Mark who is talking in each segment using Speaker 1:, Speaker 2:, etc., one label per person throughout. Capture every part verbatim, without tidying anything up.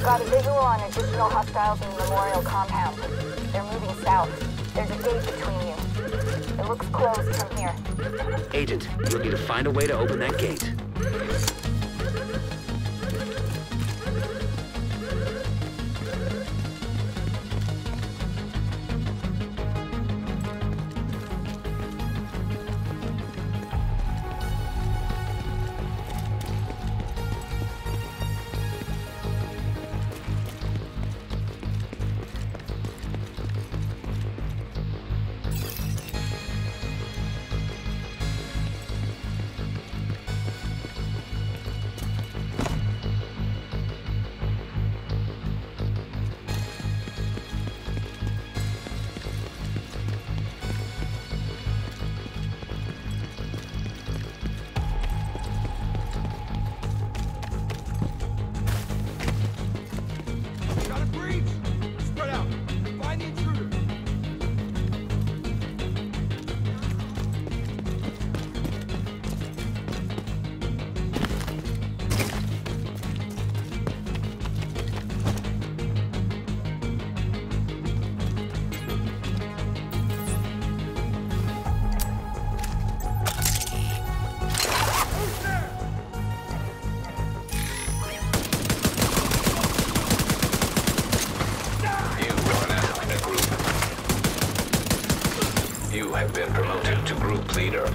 Speaker 1: Got a visual on additional hostiles in the Memorial compound. They're moving south. There's a gate between you. It looks closed from here.
Speaker 2: Agent, you'll need to find a way to open that gate.
Speaker 3: Leader.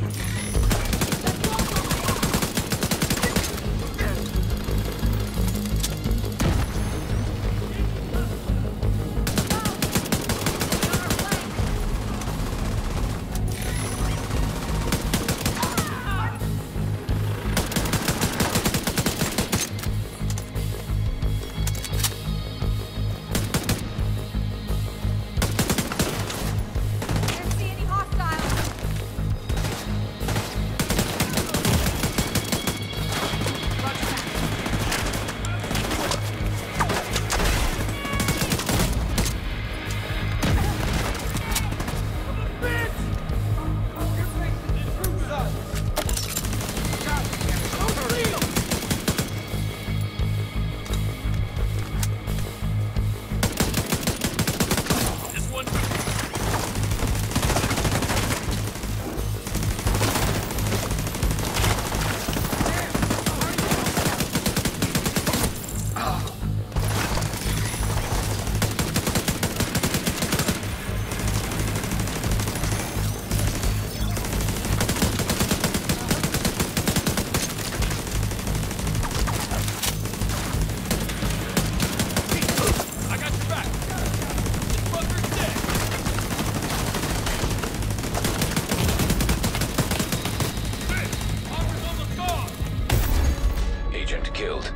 Speaker 3: Killed.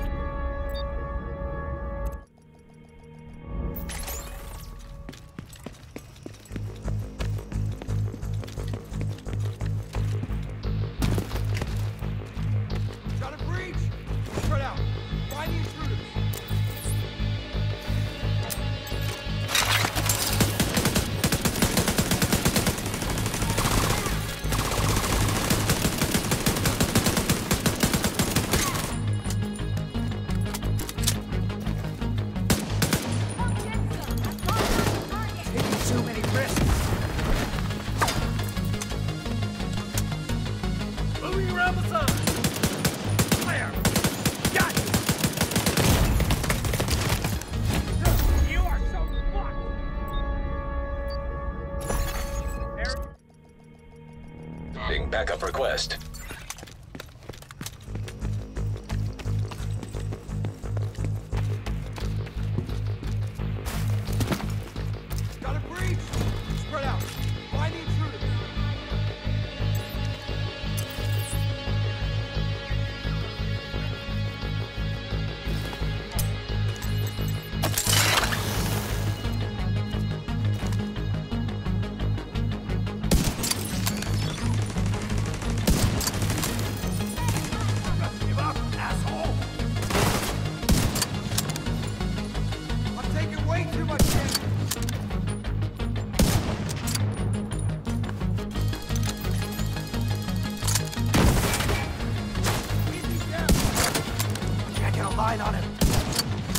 Speaker 4: Got a breach! Spread out. Find the intruders.
Speaker 3: Backup request.
Speaker 4: Got a breach! Spread out. Find the intruders. Line on him.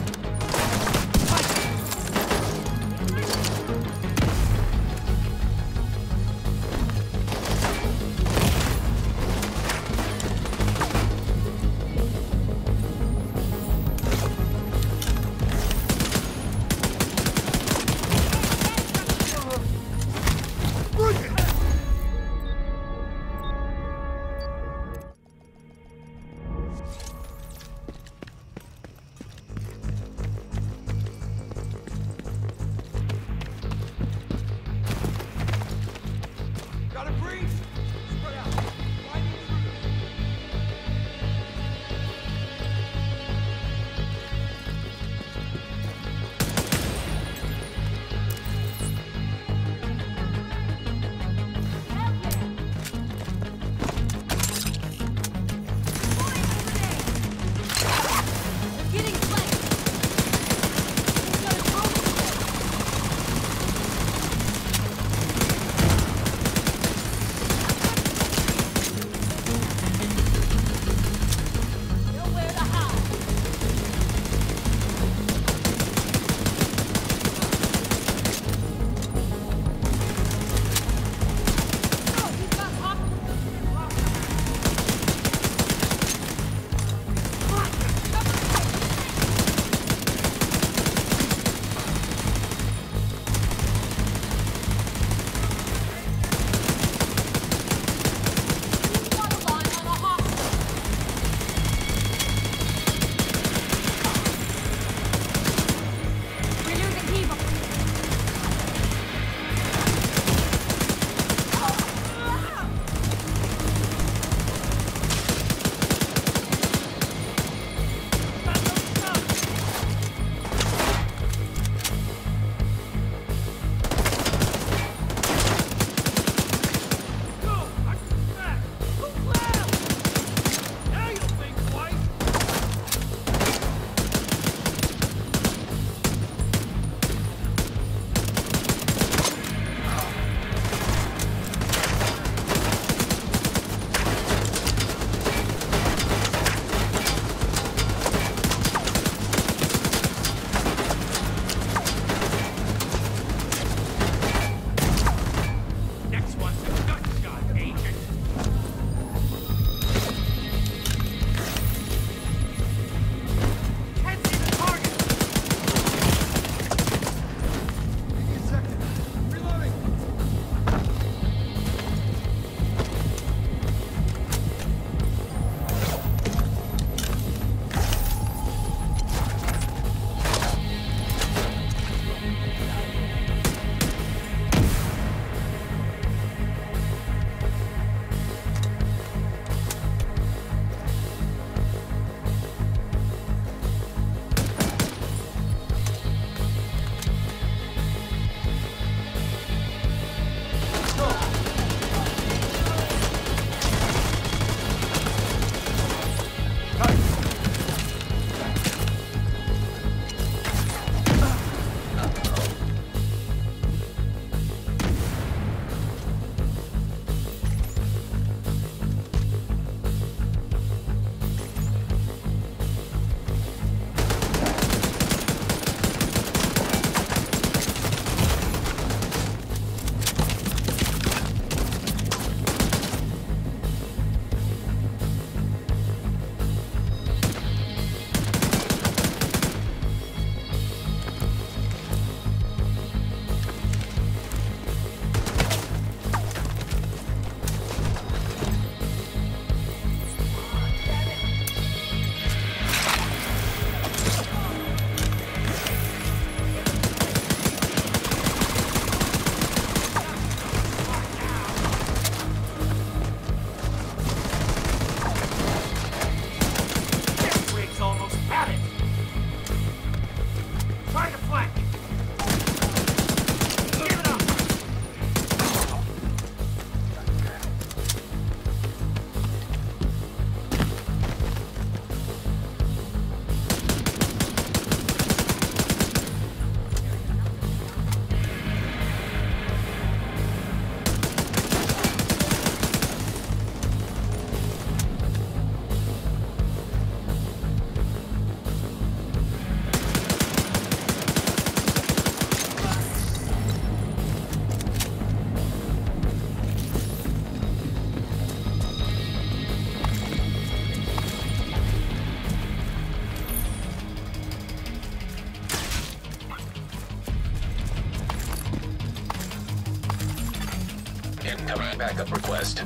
Speaker 3: Incoming backup request.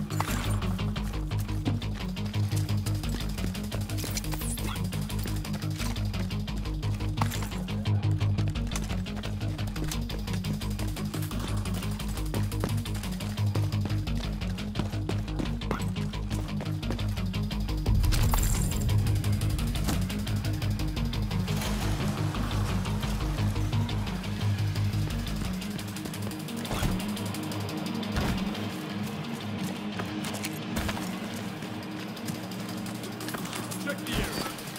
Speaker 4: Check the area.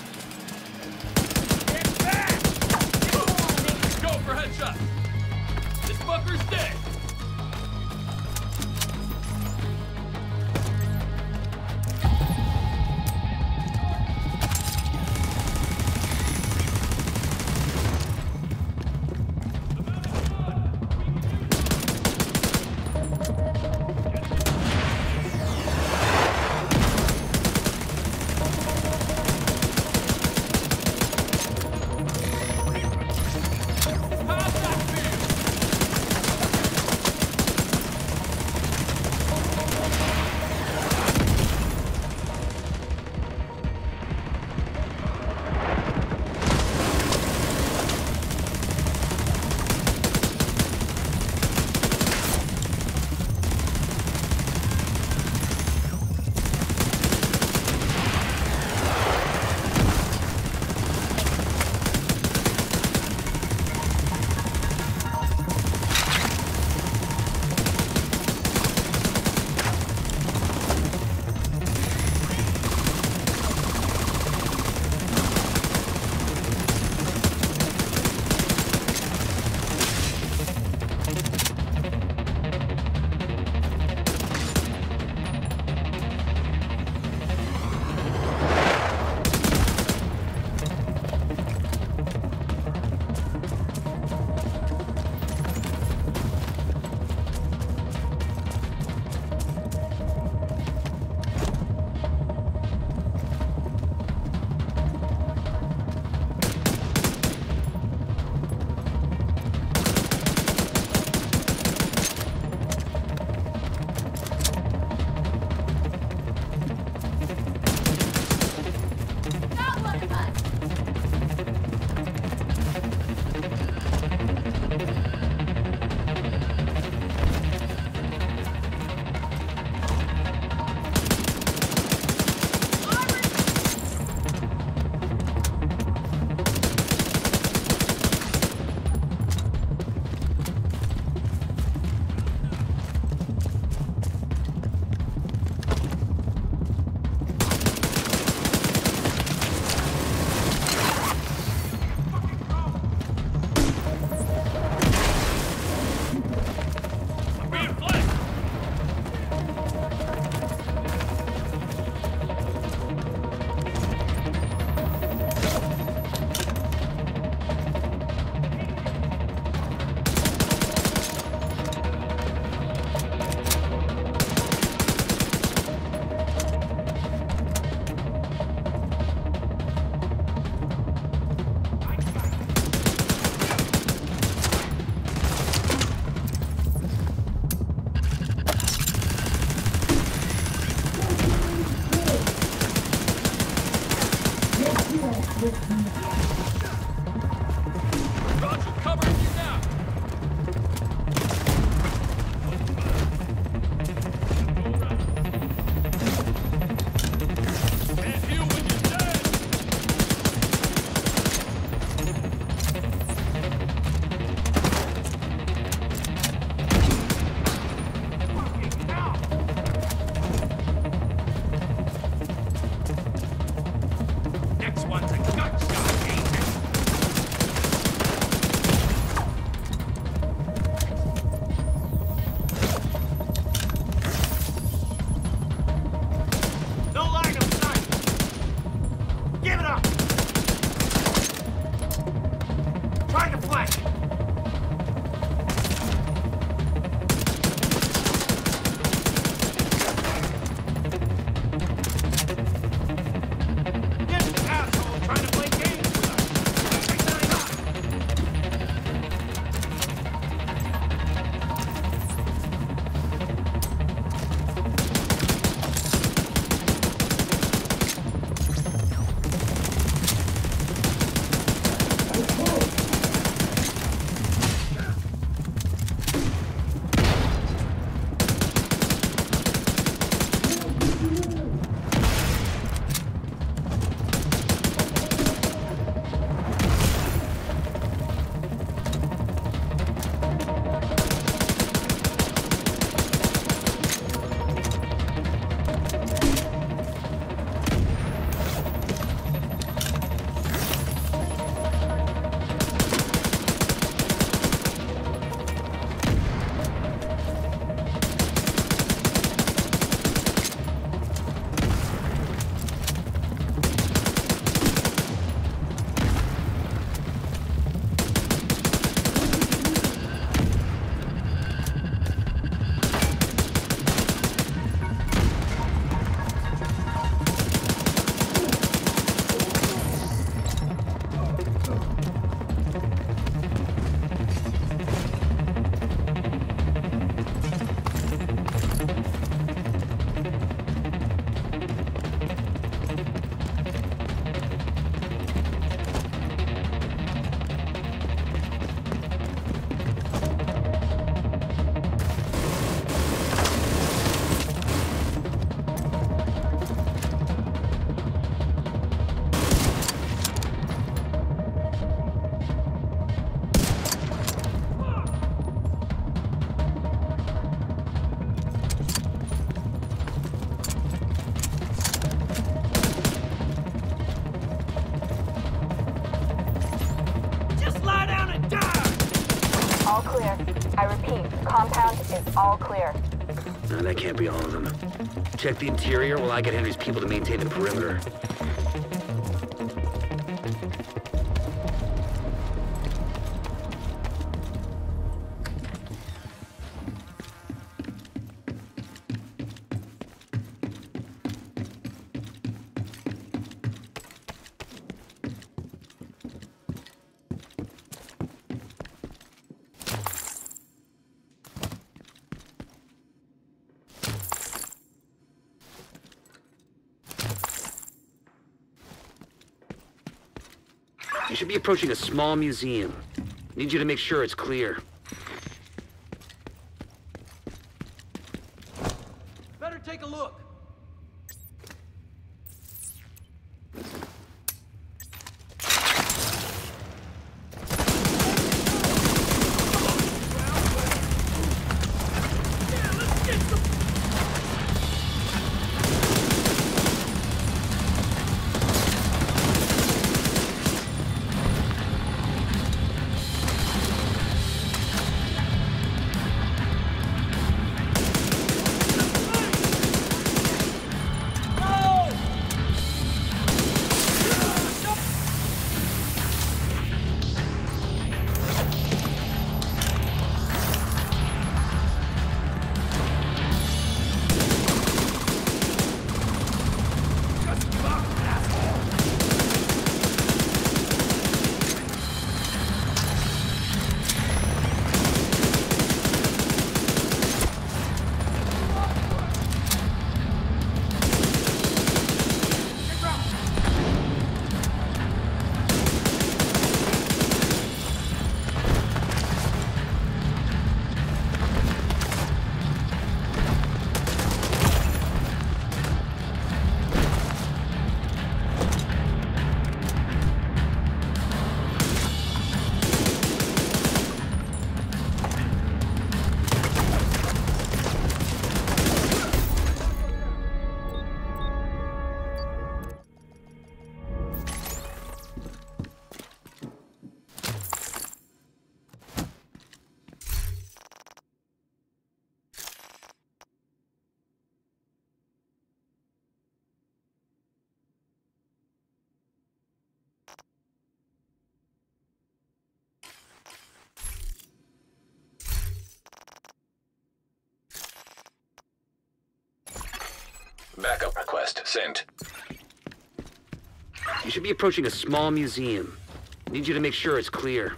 Speaker 4: Get back! Go for headshot. This fucker's dead.
Speaker 1: all clear. I repeat, compound is all clear.
Speaker 2: No, that can't be all of them. Check the interior while I get Henry's people to maintain the perimeter. You should be approaching a small museum. Need you to make sure it's clear.
Speaker 4: Better take a look.
Speaker 3: Backup request sent.
Speaker 2: You should be approaching a small museum. Need you to make sure it's clear.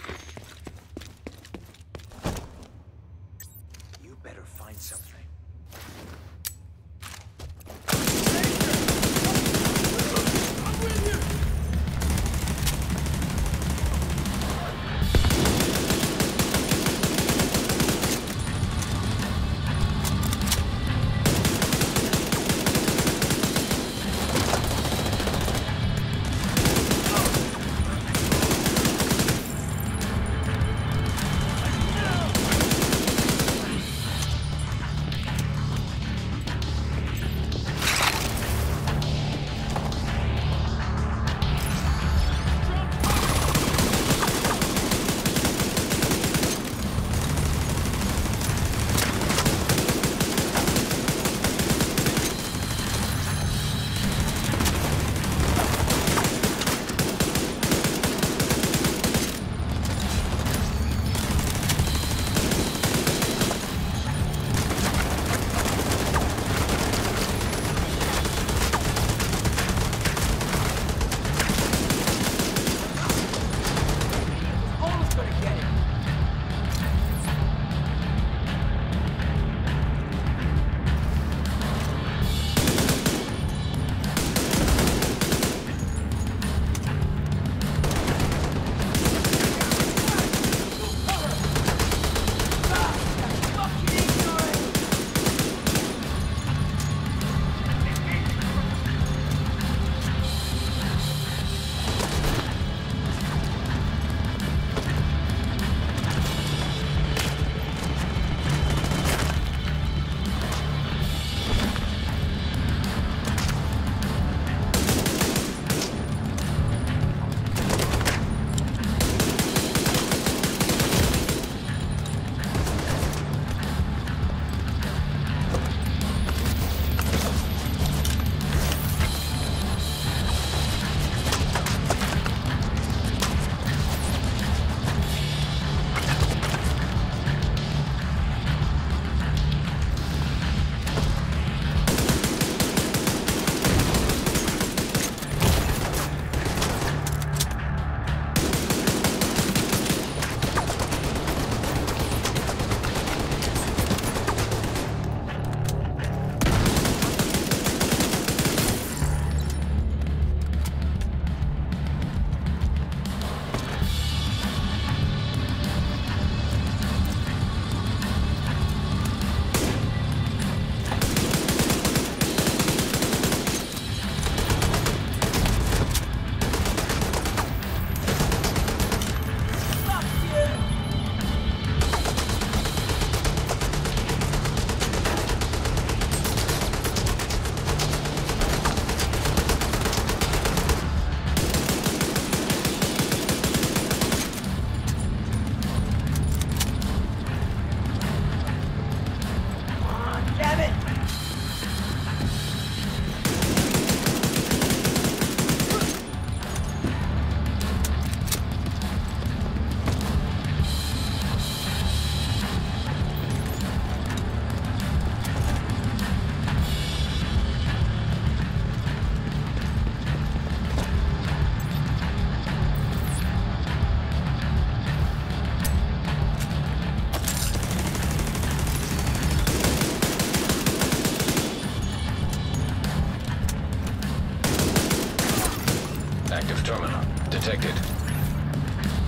Speaker 5: You better find something.
Speaker 4: I'm with you.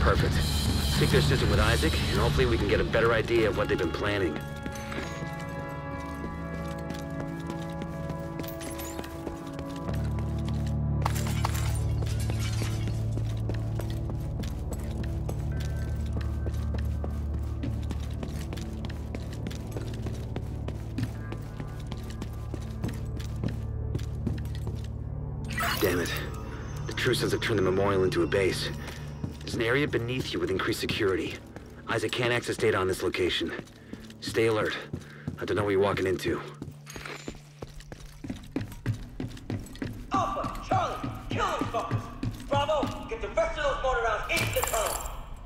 Speaker 2: Perfect. Sync their system with Isaac, and hopefully we can get a better idea of what they've been planning. Damn it. The True Sons have turned the Memorial into a base. There's an area beneath you with increased security. Isaac can't access data on this location. Stay alert. I don't know what you're walking into.
Speaker 6: Alpha, Charlie, kill those fuckers! Bravo, get the rest of those mortar rounds into the tunnel!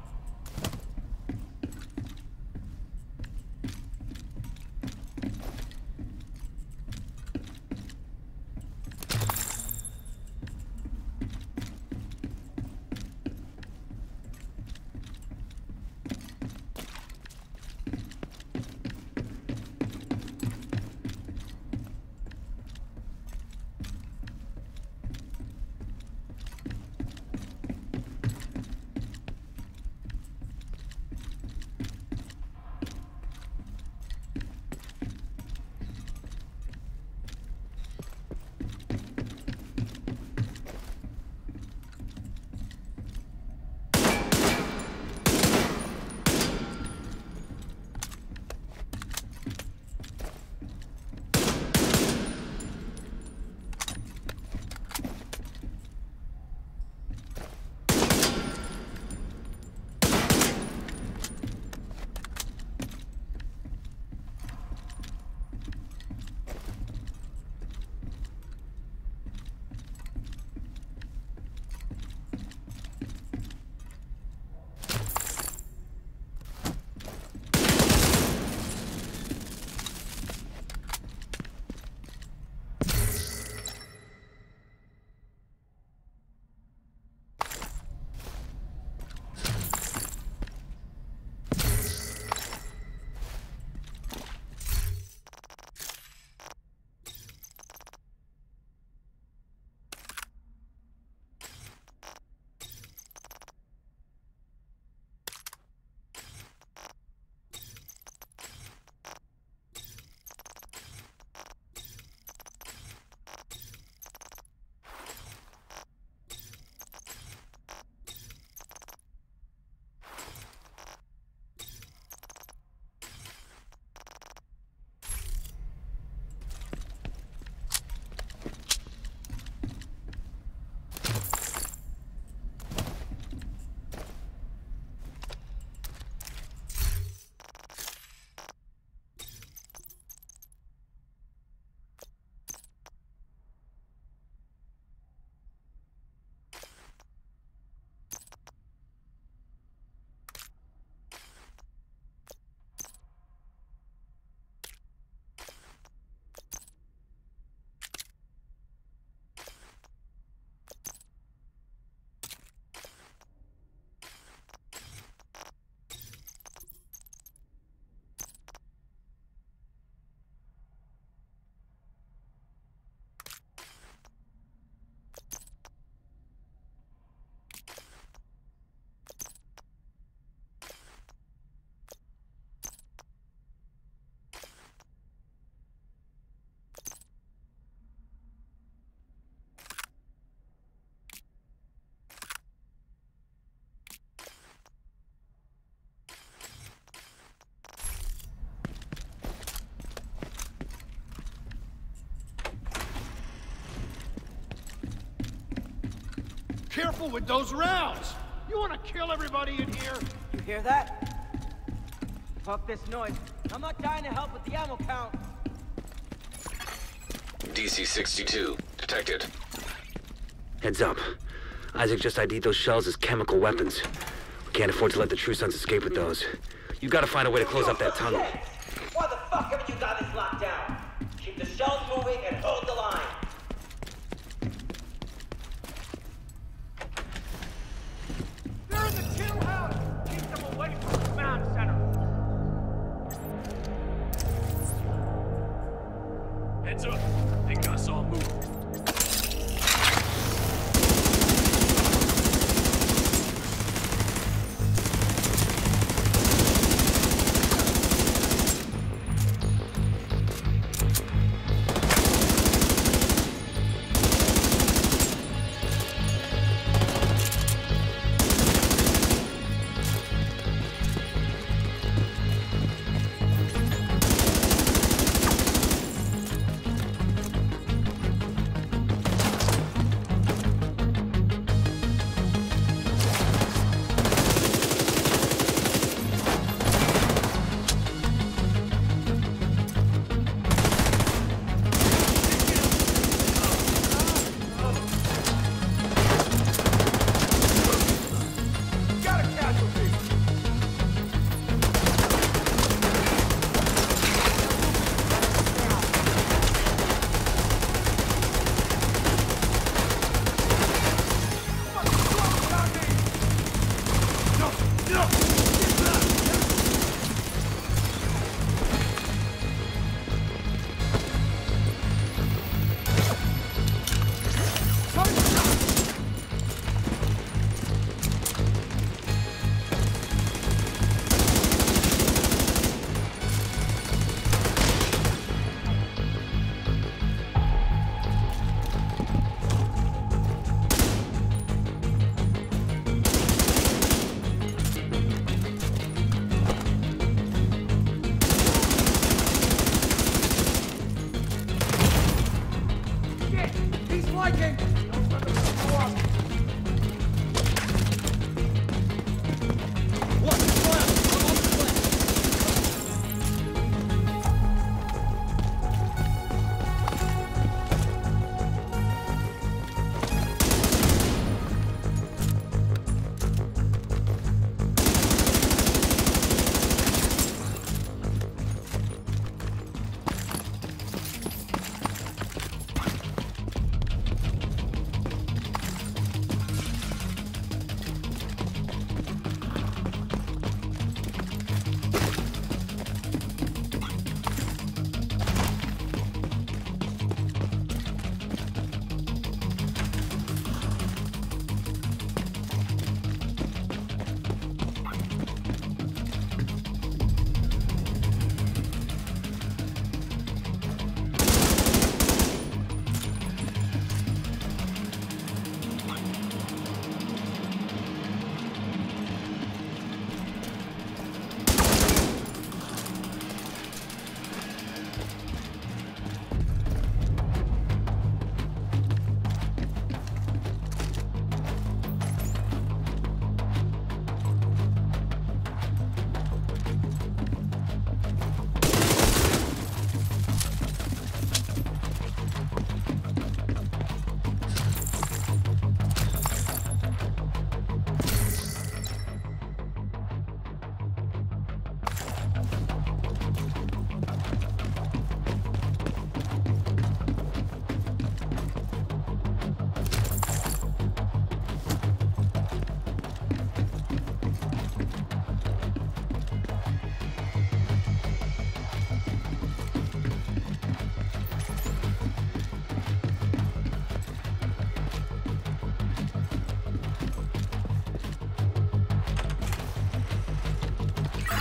Speaker 7: Careful with those rounds! You want to kill everybody in here?
Speaker 6: You hear that? Fuck this noise. I'm not dying to help with the ammo count.
Speaker 3: D C sixty-two detected.
Speaker 2: Heads up. Isaac just I D'd those shells as chemical weapons. We can't afford to let the True Sons escape with those. You gotta find a way to close up that tunnel.
Speaker 6: Why the fuck haven't you got this locked down? Keep the shells moving and hold the line.
Speaker 7: They're in the kill house! Keep them away from the command center!
Speaker 4: Heads up. Think I saw a move.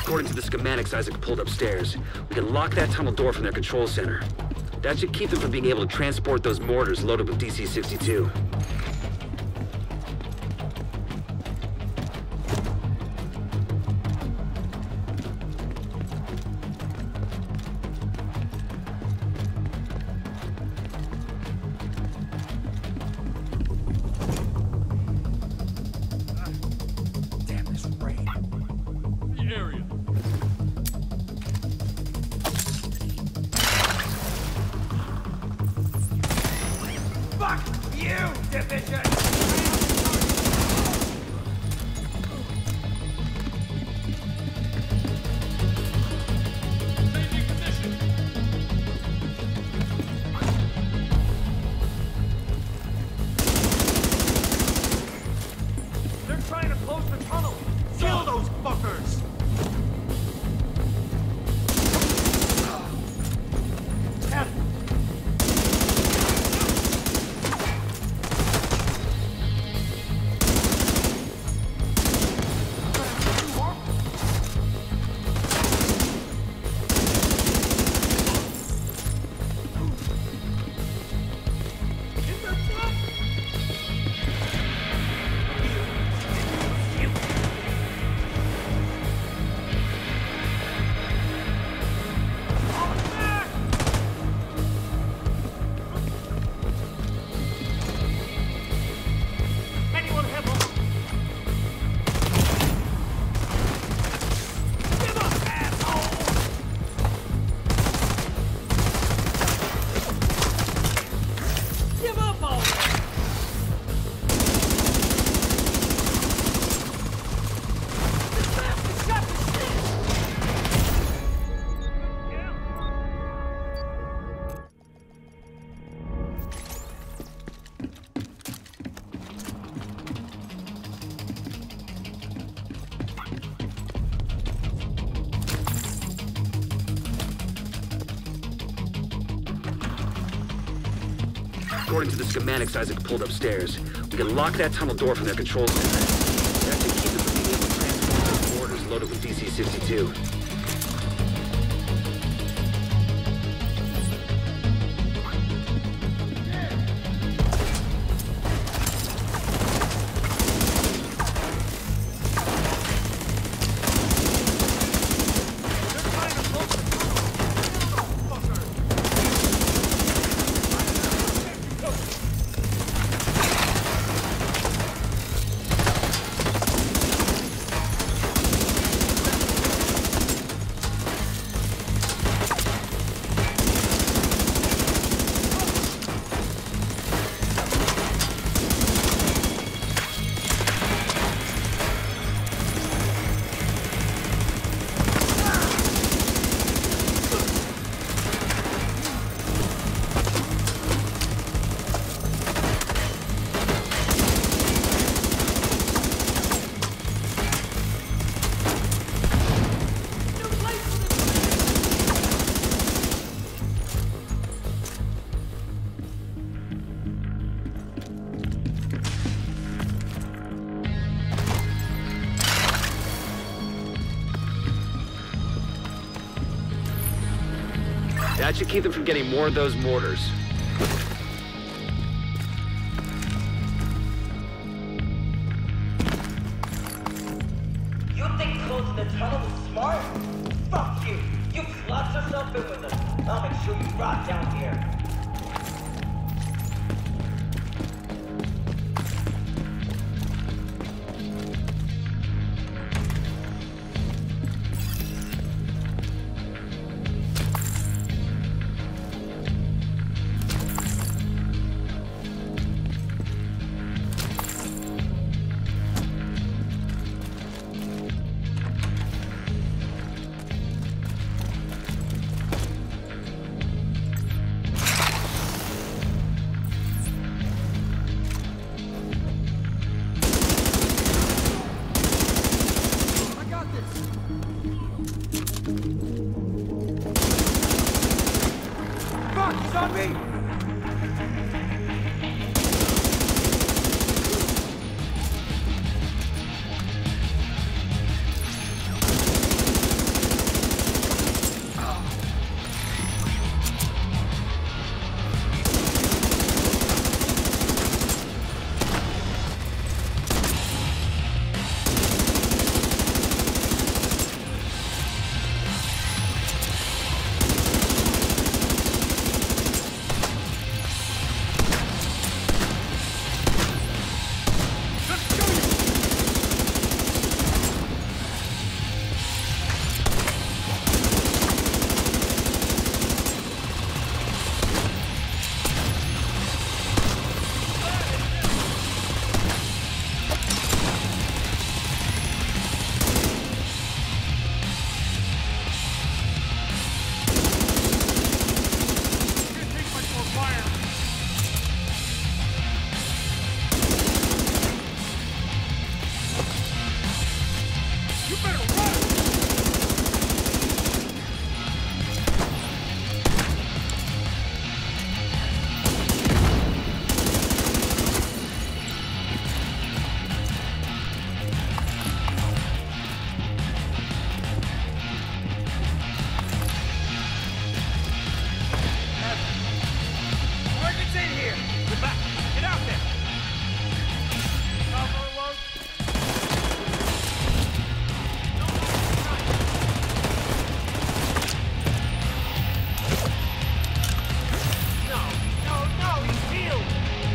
Speaker 2: According to the schematics Isaac pulled upstairs, we can lock that tunnel door from their control center. That should keep them from being able to transport those mortars loaded with D C sixty-two.
Speaker 5: Damn this rain.
Speaker 4: The area.
Speaker 7: Fuck you, Division!
Speaker 4: Changing position.
Speaker 7: They're trying to close the tunnel! Kill those fuckers! Anyone have a... Give up, asshole! Give up already! This bastard shot the shit!
Speaker 2: According to the schematics Isaac pulled upstairs, we can lock that tunnel door from their control center. That should keep them from being able to transport those mortars loaded with D C sixty-two.
Speaker 7: They're trying to close the tunnel! Fuckers!
Speaker 2: That should keep them from getting more of those mortars.
Speaker 6: You think closing the tunnel is smart? Fuck you! You locked yourself in with them. I'll make sure you rot down here.
Speaker 7: You better run! Target's in here! Get back! Get out there! Cover alert! No, no, no! He's healed!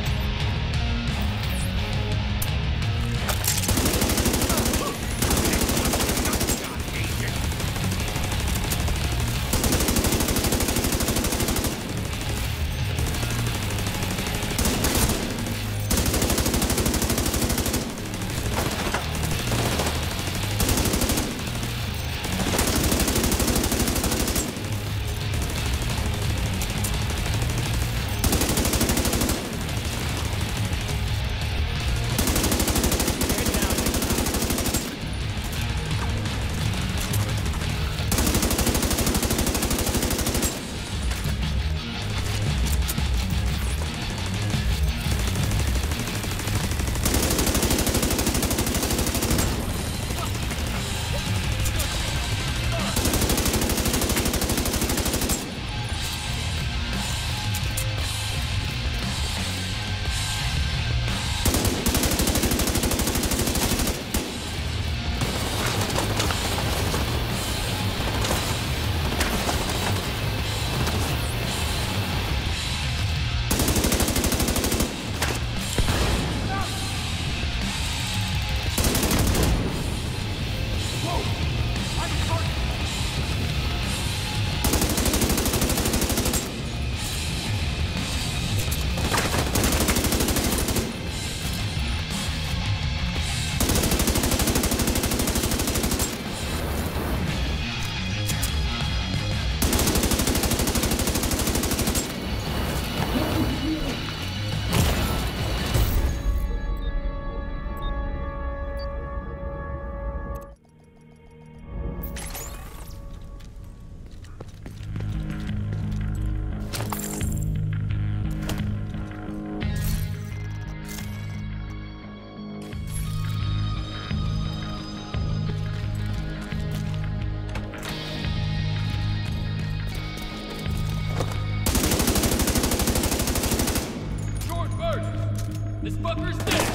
Speaker 7: Short burst! This fucker's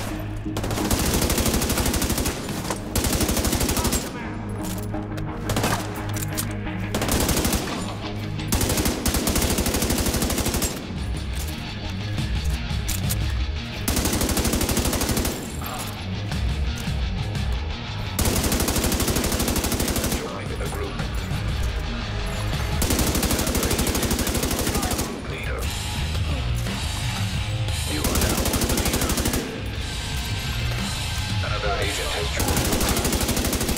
Speaker 7: dead!
Speaker 3: Join the group. Leader. You are now the leader. Another agent has joined.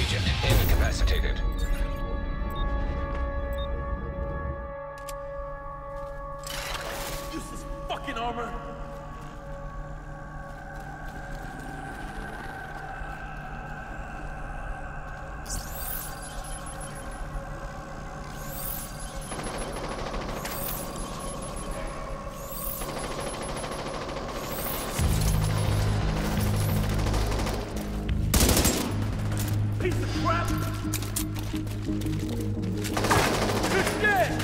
Speaker 3: Agent incapacitated.
Speaker 4: Useless fucking armor! Piece of crap! It's dead!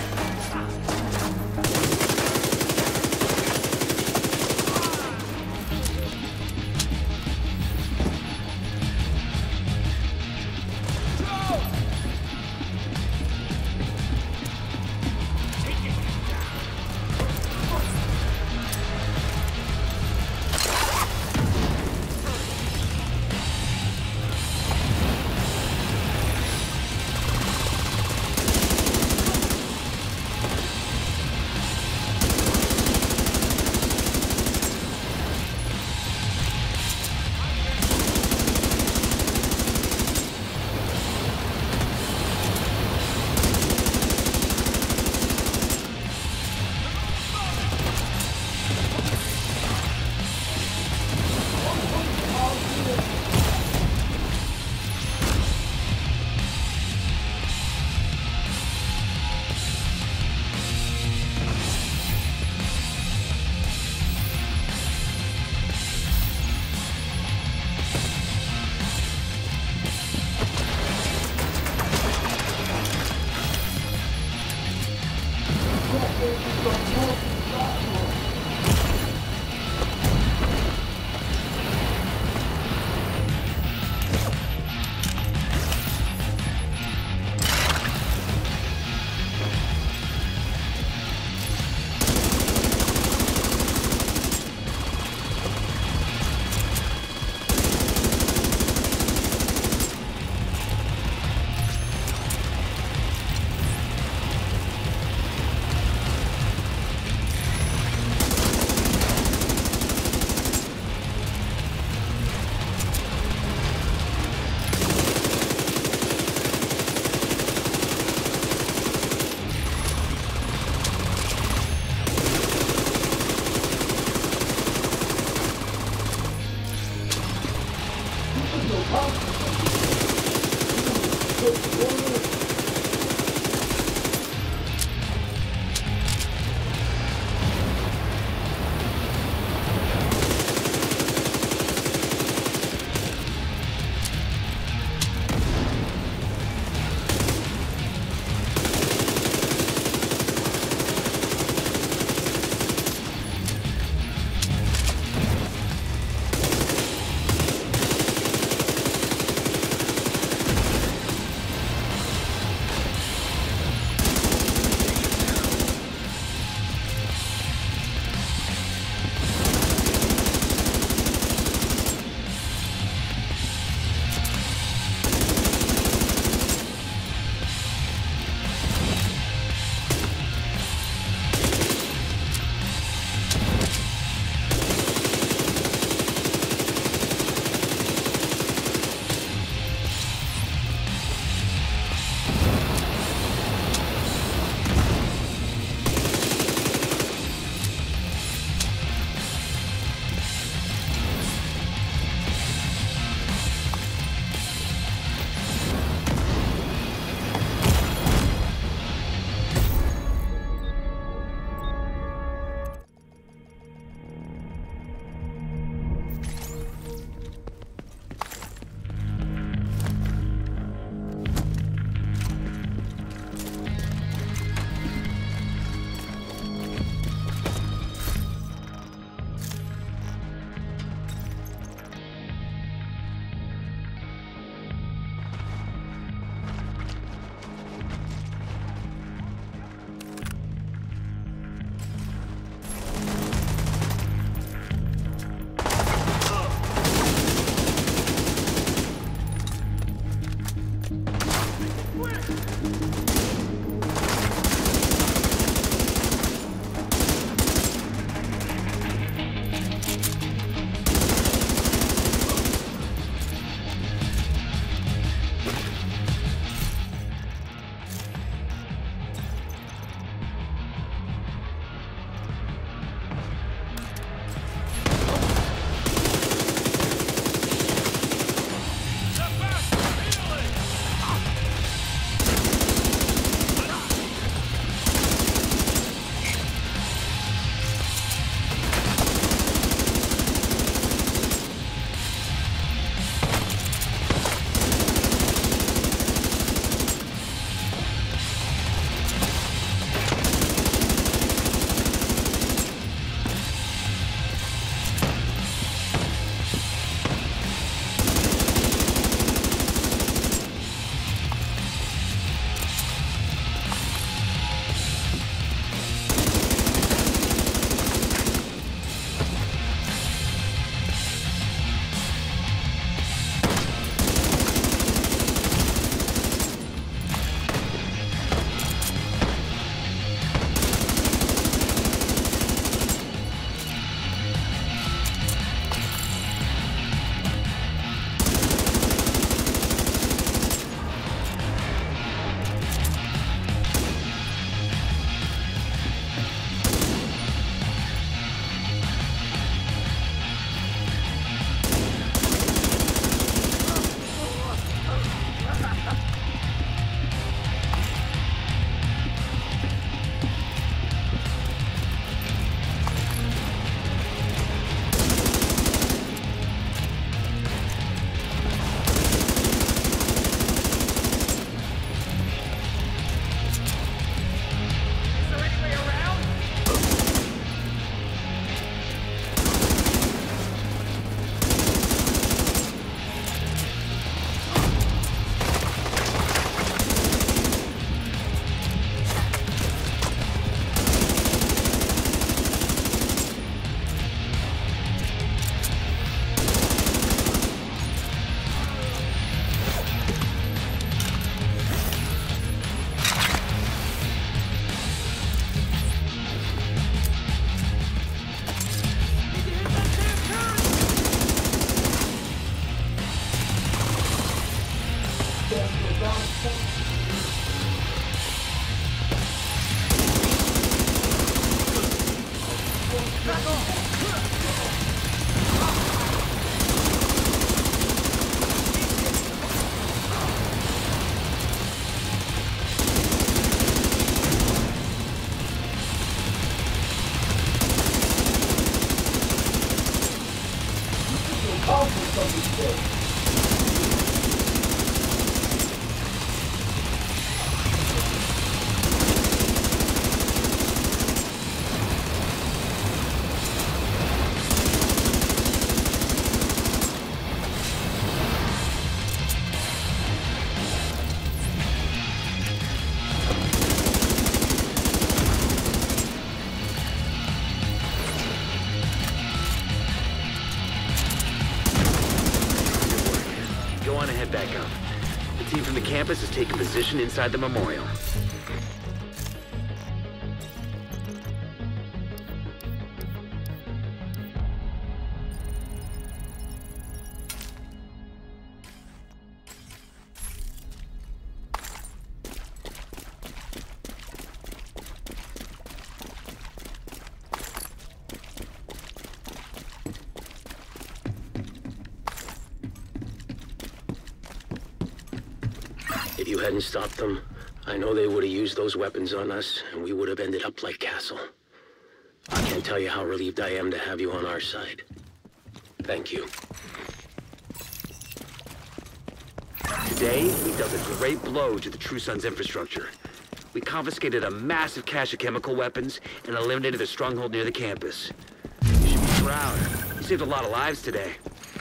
Speaker 2: Back up. The team from the campus has taken position inside the memorial.
Speaker 8: If you hadn't stopped them, I know they would have used those weapons on us, and we would have ended up like Castle. I can't tell you how relieved I am to have you on our side. Thank you.
Speaker 2: Today, we dealt a great blow to the True Sons infrastructure. We confiscated a massive cache of chemical weapons and eliminated the stronghold near the campus. You should be proud. You saved a lot of lives today.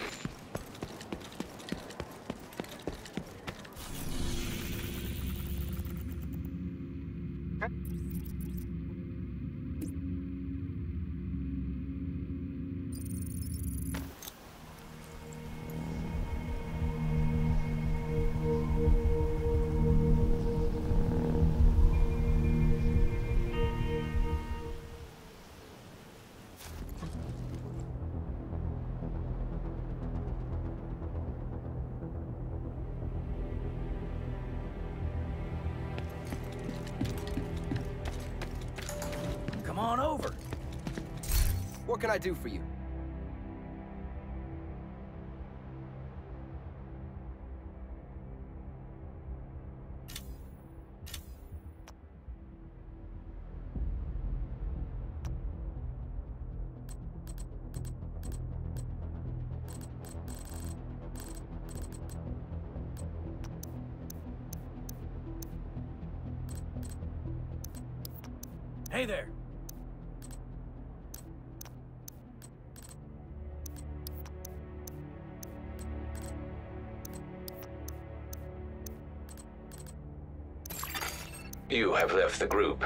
Speaker 5: Come on over. What can I do for you? Hey there.
Speaker 3: You have left the group.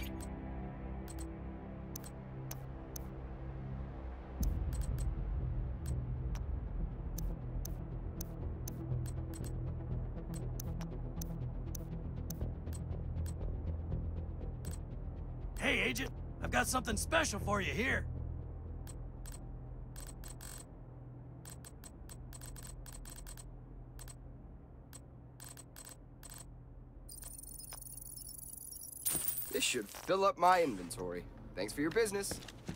Speaker 5: Hey, Agent. I've got something special for you here.
Speaker 9: This should fill up my inventory. Thanks for your business.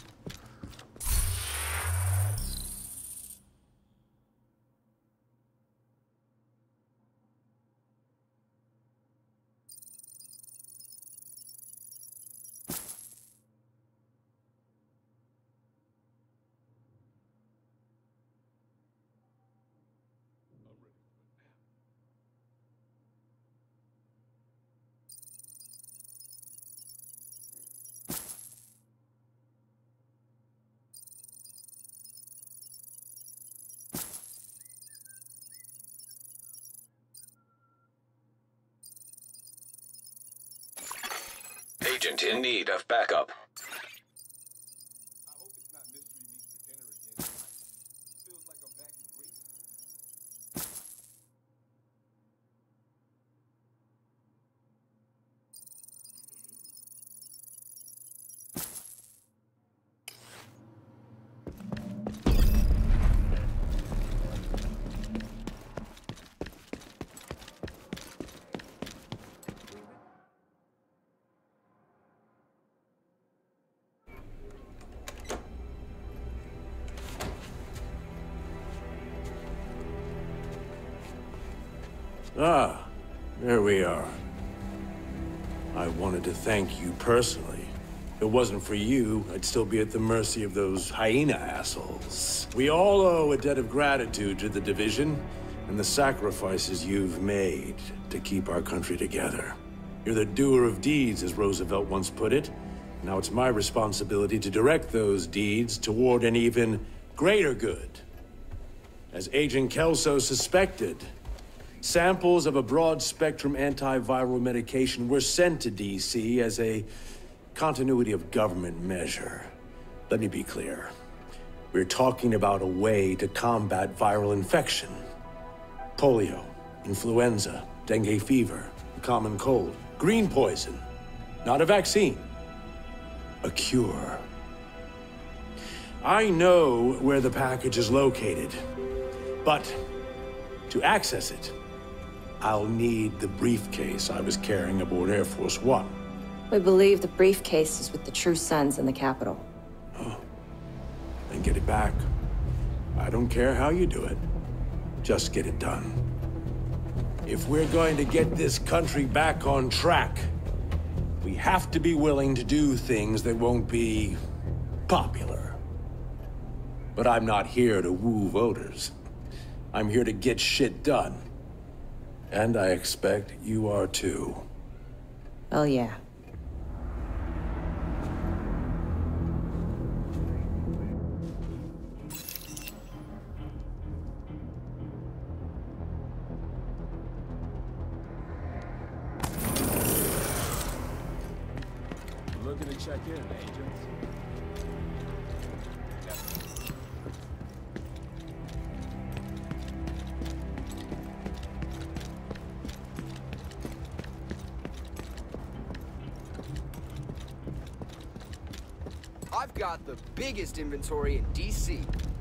Speaker 3: Agent in need of backup.
Speaker 10: I hope it's not mystery meat for dinner again. Feels like I'm back in Greece.
Speaker 11: Ah, there we are. I wanted to thank you personally. If it wasn't for you, I'd still be at the mercy of those hyena assholes. We all owe a debt of gratitude to the Division and the sacrifices you've made to keep our country together. You're the doer of deeds, as Roosevelt once put it. Now it's my responsibility to direct those deeds toward an even greater good. As Agent Kelso suspected, samples of a broad-spectrum antiviral medication were sent to D C as a continuity of government measure. Let me be clear. We're talking about a way to combat viral infection. Polio, influenza, dengue fever, the common cold, green poison. Not a vaccine. A cure. I know where the package is located, but to access it, I'll need the briefcase I was carrying aboard Air Force One.
Speaker 12: We believe the briefcase is with the True Sons in the Capitol.
Speaker 11: Oh. Then get it back. I don't care how you do it. Just get it done. If we're going to get this country back on track, we have to be willing to do things that won't be popular. But I'm not here to woo voters. I'm here to get shit done. And I expect you are too.
Speaker 12: Oh, yeah.
Speaker 10: Looking to check in, agents.
Speaker 9: I've got the biggest inventory in D C.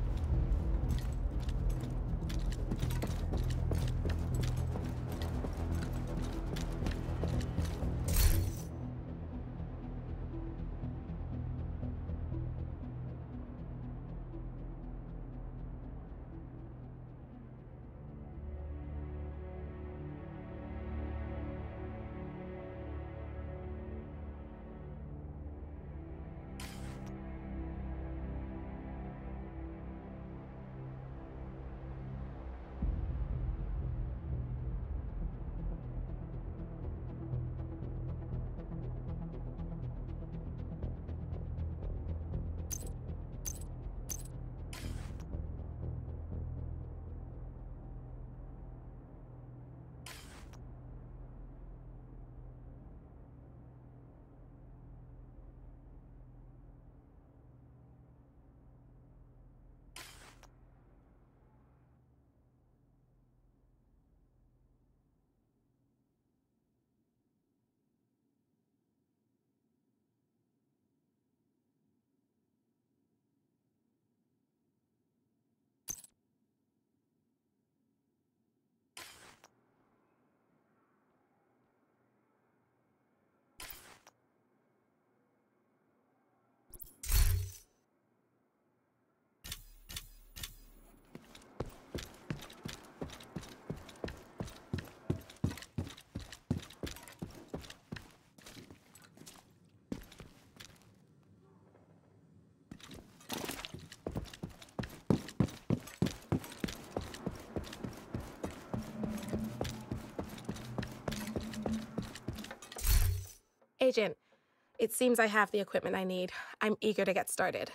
Speaker 13: Agent, it seems I have the equipment I need. I'm eager to get started.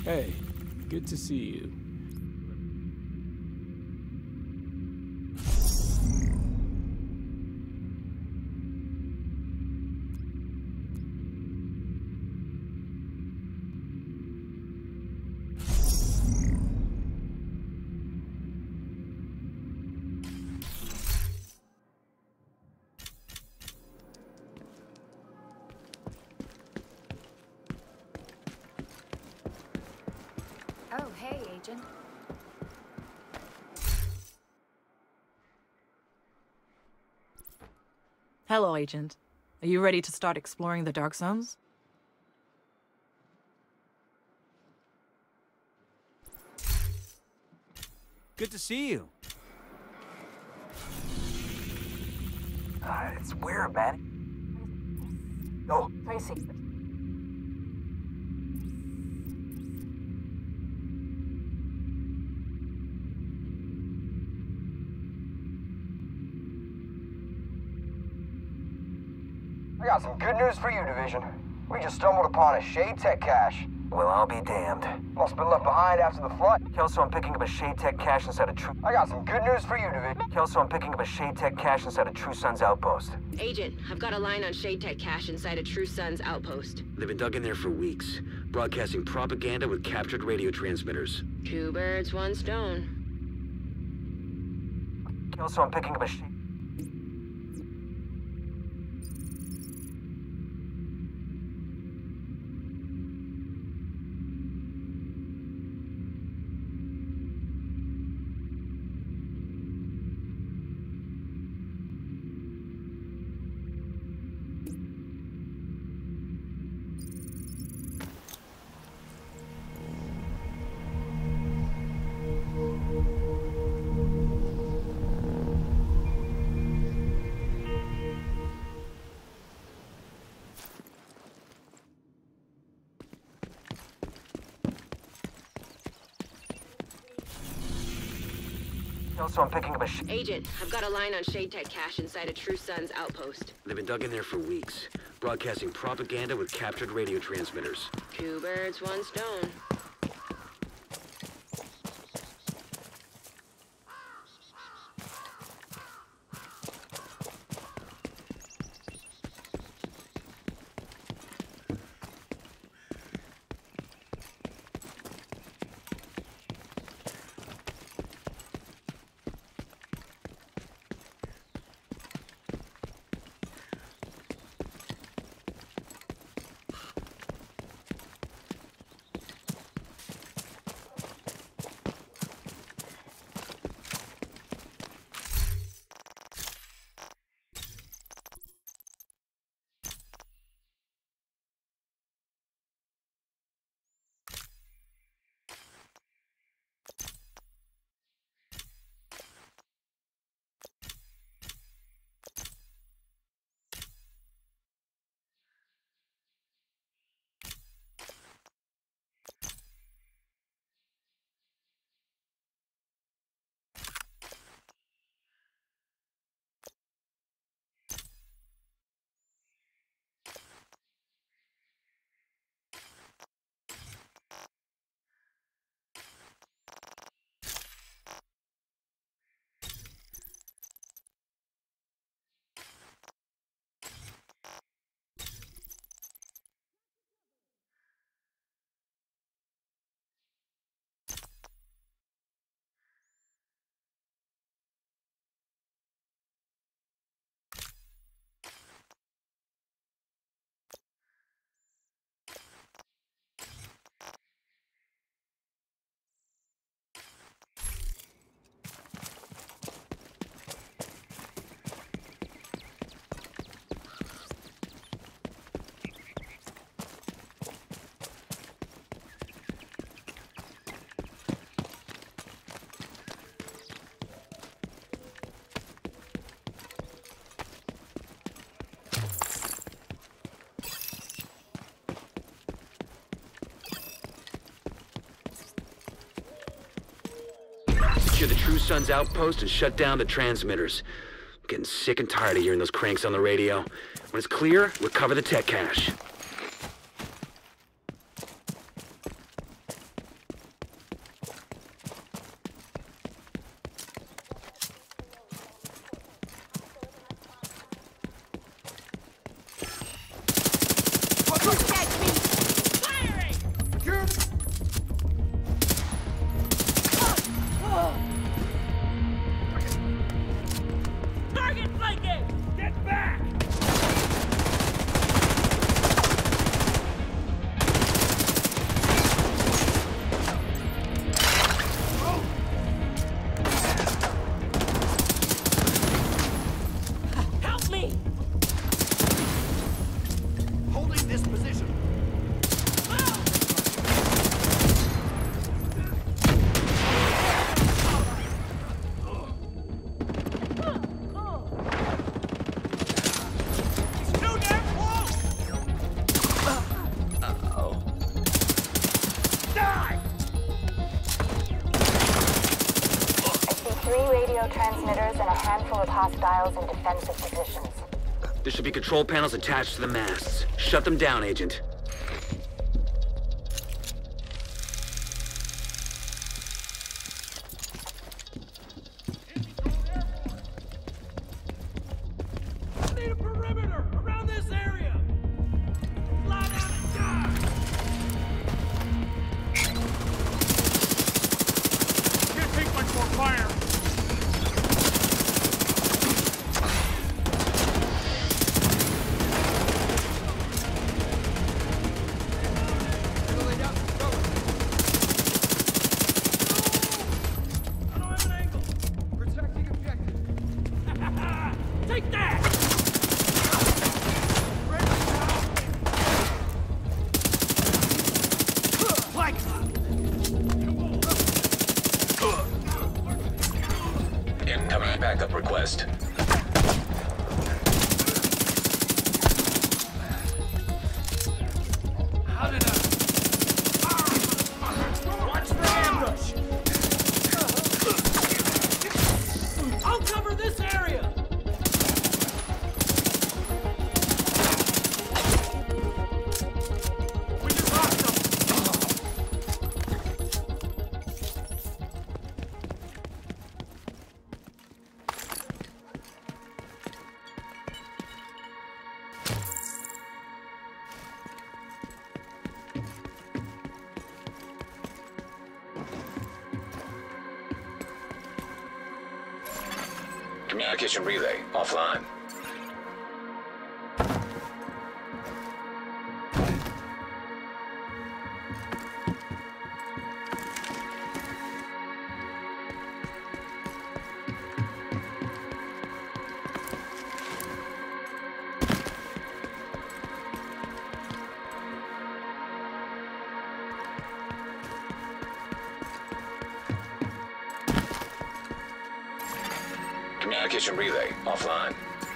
Speaker 11: Hey, good to see you.
Speaker 14: Oh, hey, Agent.
Speaker 15: Hello, Agent. Are you ready to start exploring the Dark Zones?
Speaker 16: Good to see you.
Speaker 2: Uh, it's weird, man. Oh,
Speaker 1: Tracy.
Speaker 5: I got some good news for you, Division. We just stumbled upon a Shade Tech cache.
Speaker 2: Well, I'll be damned.
Speaker 5: Must have been left behind after the flood.
Speaker 2: Kelso, I'm picking up a Shade Tech cache inside a True...
Speaker 5: I got some good news for you, Division.
Speaker 2: Kelso, I'm picking up a Shade Tech cache inside a True Sons outpost.
Speaker 12: Agent, I've got a line on Shade Tech cache inside a True Sons outpost.
Speaker 2: They've been dug in there for weeks, broadcasting propaganda with captured radio transmitters.
Speaker 12: Two birds, one stone.
Speaker 2: Kelso, I'm picking up a Shade... Kelso, I'm picking up a sh-
Speaker 12: Agent, I've got a line on Shade Tech cache inside a True Sons outpost.
Speaker 2: They've been dug in there for weeks, broadcasting propaganda with captured radio transmitters.
Speaker 12: Two birds, one stone.
Speaker 2: Secure the True Sons outpost and shut down the transmitters. I'm getting sick and tired of hearing those cranks on the radio. When it's clear, recover the tech cache.
Speaker 7: Target flanking! Get back! Help me! Holding this position.
Speaker 1: Transmitters and a handful of hostiles in defensive positions.
Speaker 2: There should be control panels attached to the masts. Shut them down, Agent.
Speaker 7: I need a perimeter around this area! Fly down and die! Can't take much more fire! Take that!
Speaker 3: Incoming backup request.
Speaker 7: How did I... Watch for ambush! I'll cover this area! We just lost them!
Speaker 3: Communication relay offline. Communication relay offline.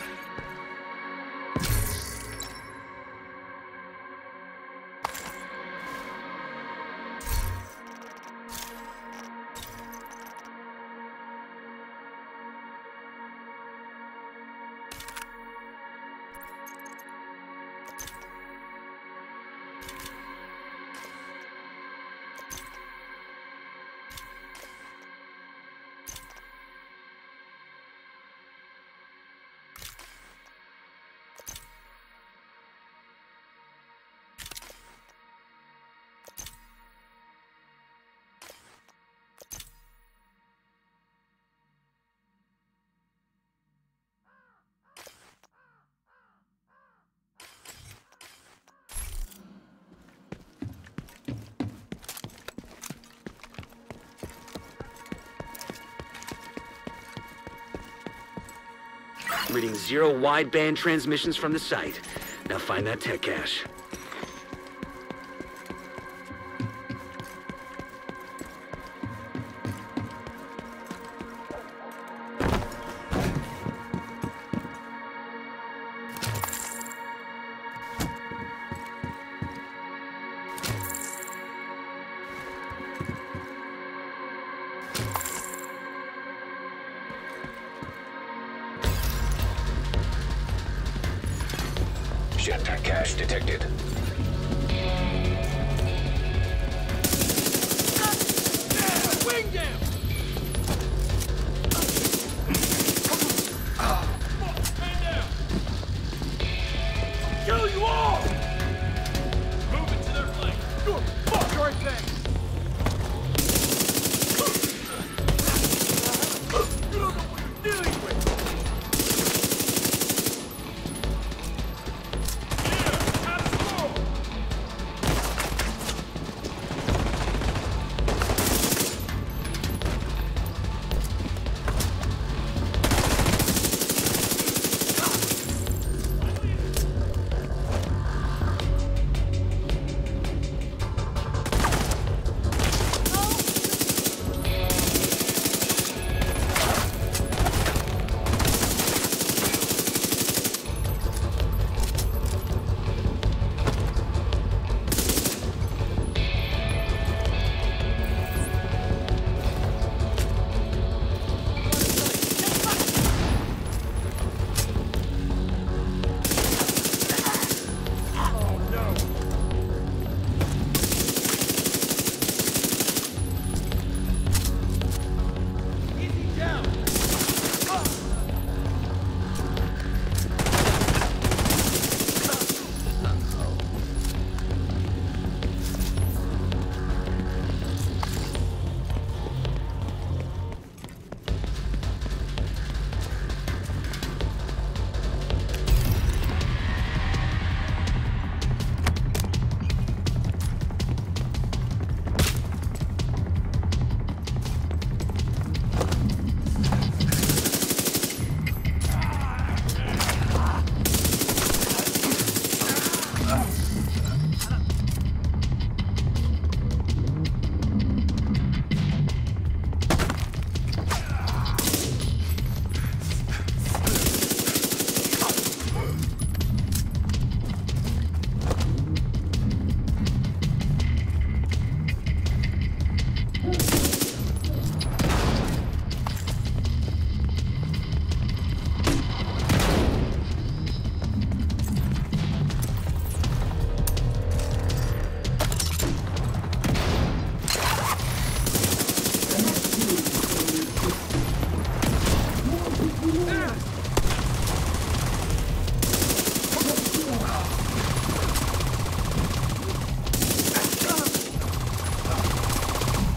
Speaker 2: Reading zero wideband transmissions from the site. Now find that tech cache.
Speaker 3: Ship cache detected.
Speaker 7: Wing down! Man down! Kill you all!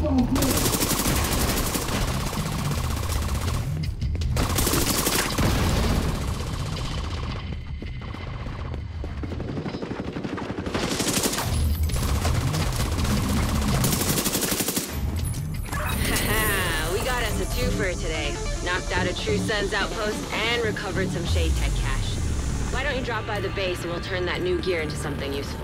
Speaker 17: Twofer today. Knocked out a True Sons outpost and recovered some Shade Tech cash. Why don't you drop by the base and we'll turn that new gear into something useful?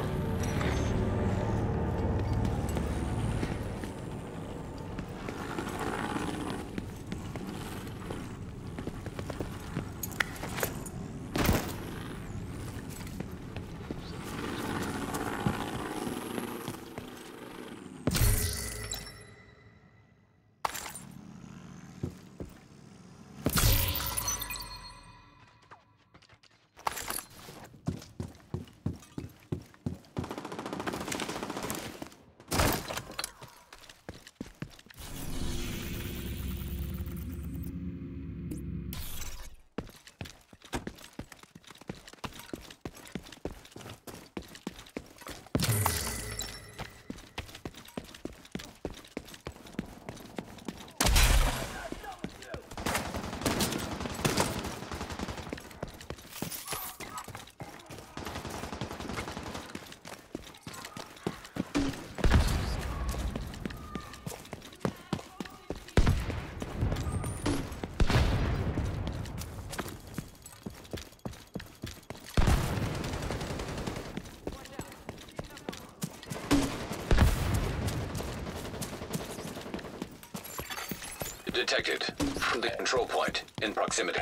Speaker 3: Detected. The control point in proximity.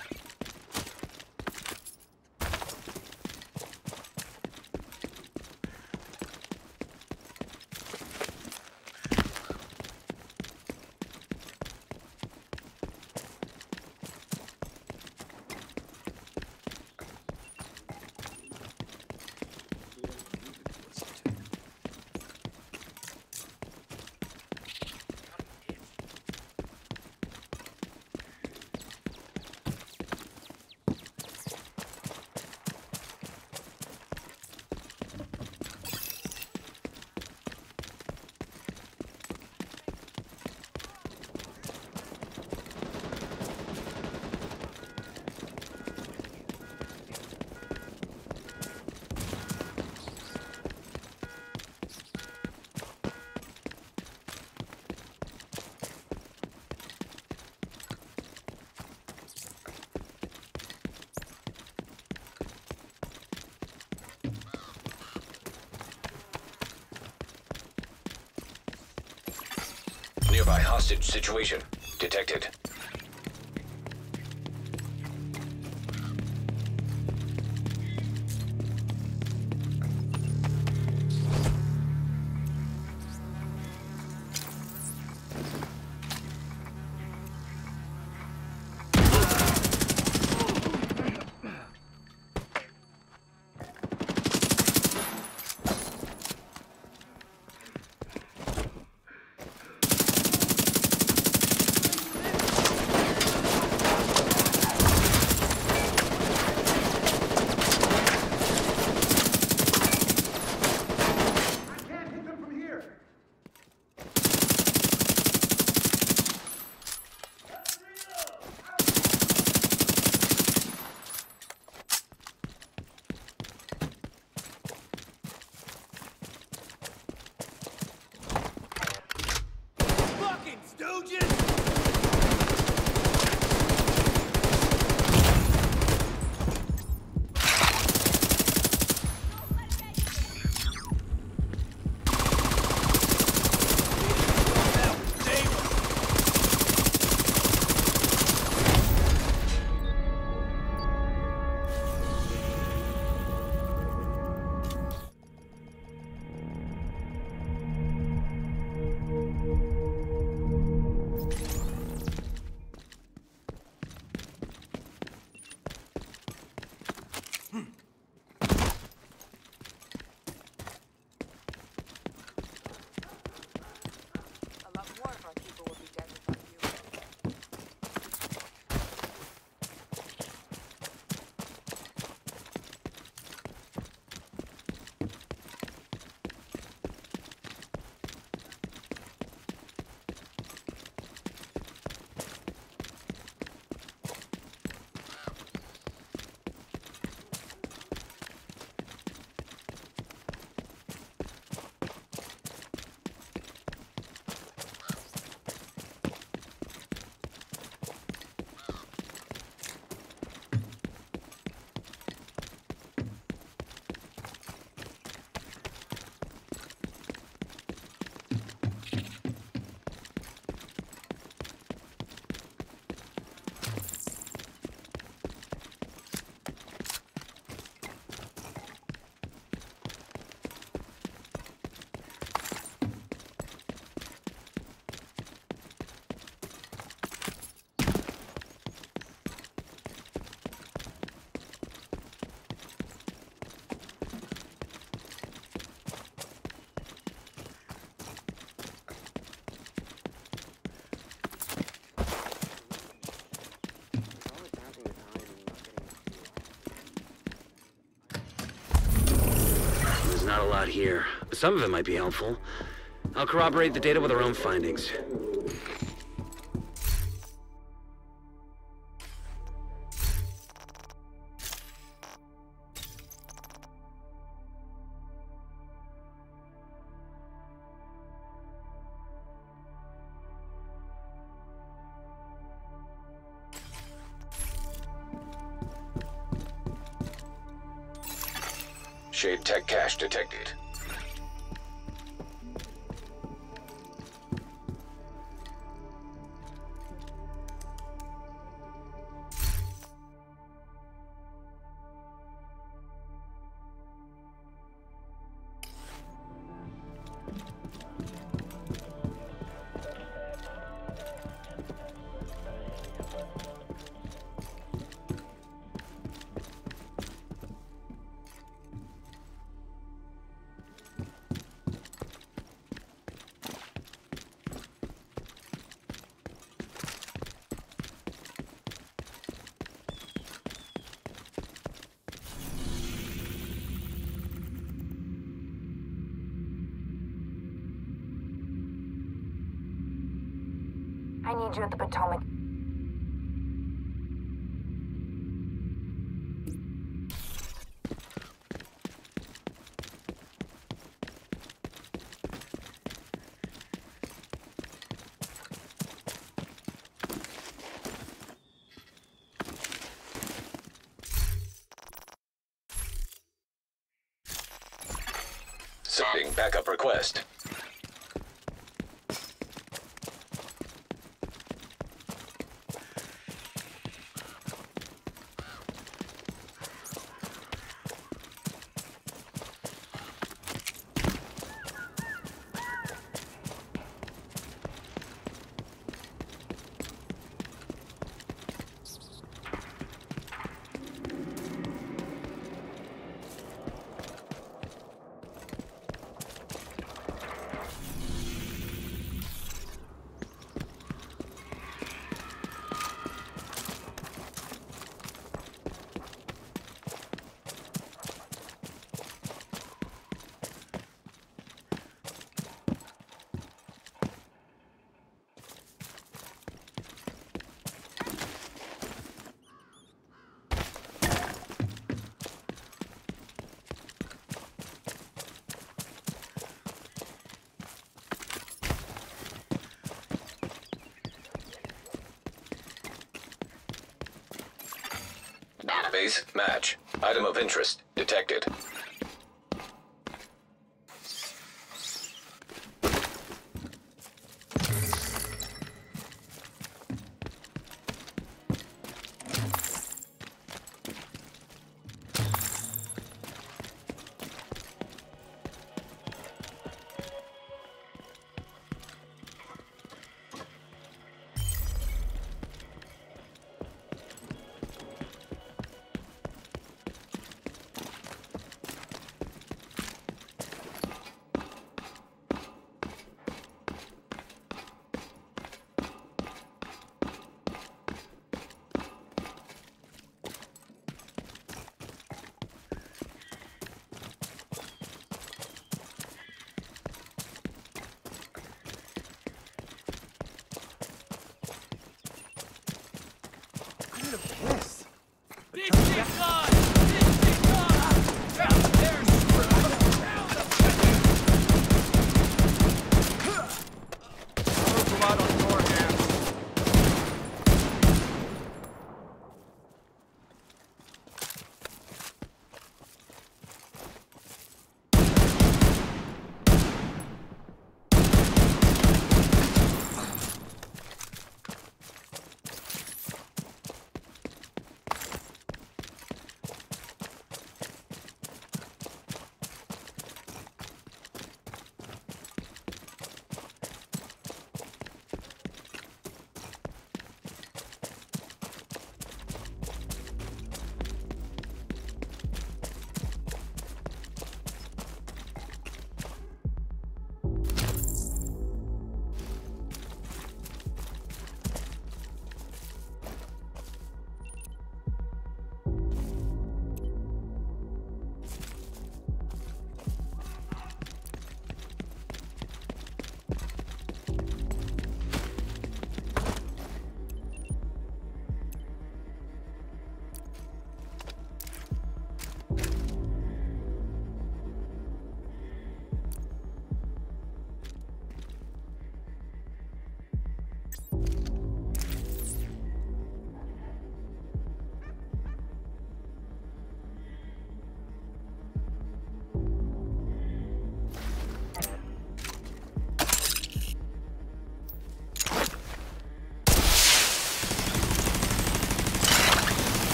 Speaker 3: Nearby hostage situation detected.
Speaker 2: lot here, but some of it might be helpful. I'll corroborate the data with our own findings.
Speaker 3: Shade Tech cache detected.
Speaker 1: I need you at the Potomac.
Speaker 3: Sending backup request. Base match. Item of interest detected.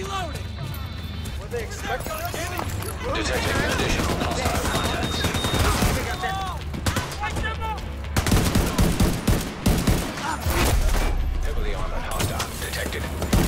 Speaker 7: Reloading!
Speaker 10: What they expect of us?
Speaker 3: Detecting additional hostile contacts. Heavily armored hostile detected.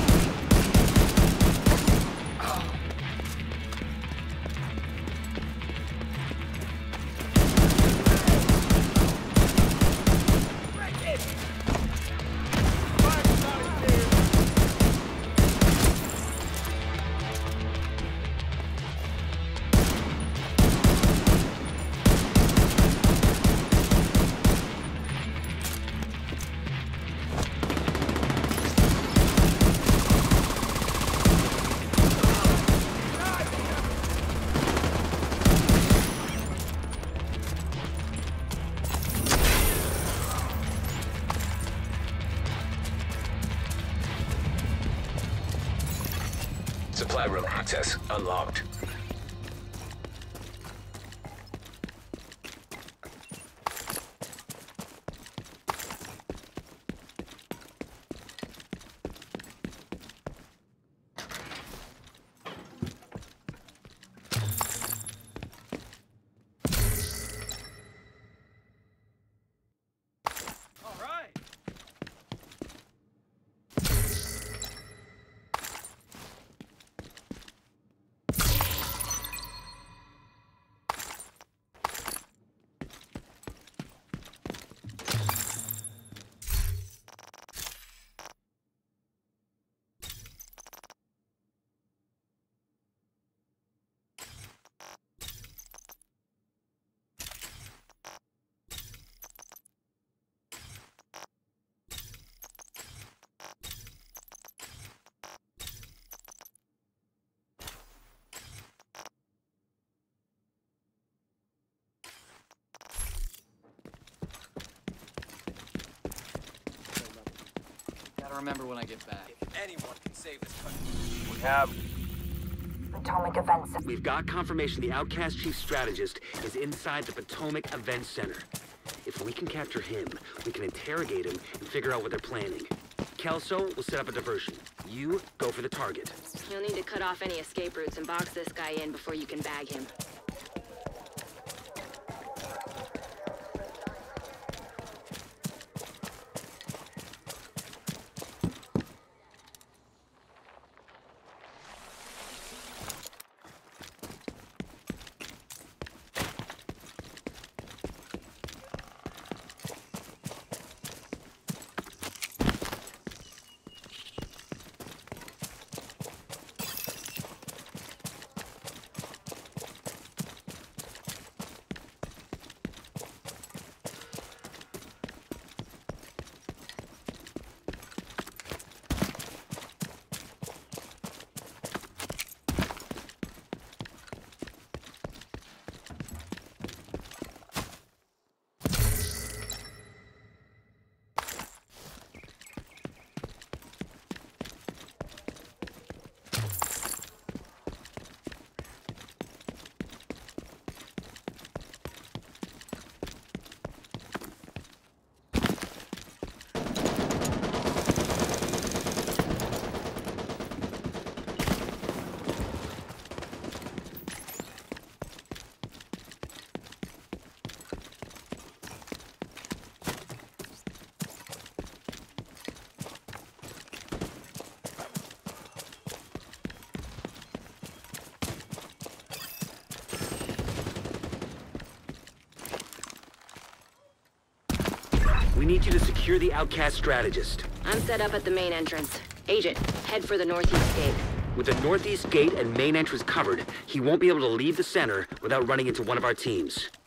Speaker 3: Supply room access unlocked.
Speaker 18: Gotta remember when I get back. If anyone can save this country.
Speaker 2: We have.
Speaker 1: Potomac Event Center.
Speaker 2: We've got confirmation the Outcast Chief Strategist is inside the Potomac Event Center. If we can capture him, we can interrogate him and figure out what they're planning. Kelso will set up a diversion. You go for the target.
Speaker 17: You'll need to cut off any escape routes and box this guy in before you can bag him.
Speaker 2: We need you to secure the Outcast Strategist.
Speaker 17: I'm set up at the main entrance. Agent, head for the northeast gate.
Speaker 2: With the northeast gate and main entrance covered, he won't be able to leave the center without running into one of our teams.